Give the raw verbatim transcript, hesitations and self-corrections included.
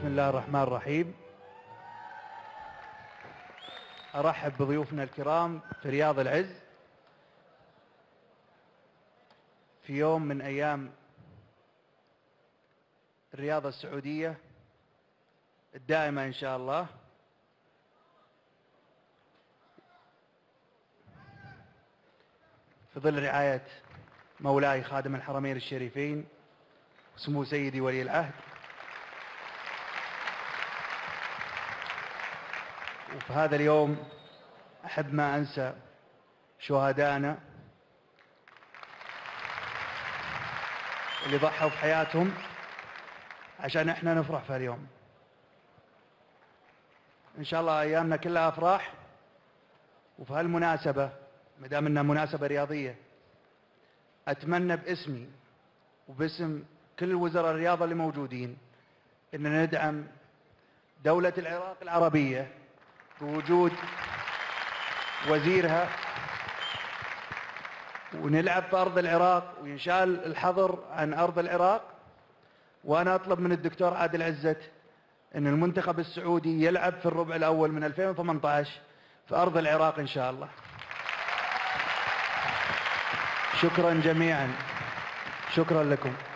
بسم الله الرحمن الرحيم. أرحب بضيوفنا الكرام في رياض العز في يوم من أيام الرياضة السعودية الدائمة إن شاء الله. في ظل رعاية مولاي خادم الحرمين الشريفين وسمو سيدي ولي العهد، وفي هذا اليوم أحب ما أنسى شهدائنا اللي ضحوا بحياتهم عشان احنا نفرح في اليوم. ان شاء الله ايامنا كلها افراح، وفي هالمناسبة ما دام انها مناسبة رياضية اتمنى باسمي وباسم كل وزراء الرياضة اللي موجودين ان ندعم دولة العراق العربية بوجود وزيرها، ونلعب في أرض العراق وينشال الحظر عن أرض العراق. وأنا أطلب من الدكتور عادل عزت أن المنتخب السعودي يلعب في الربع الأول من ألفين وثمانية عشر في أرض العراق إن شاء الله. شكرا جميعا، شكرا لكم.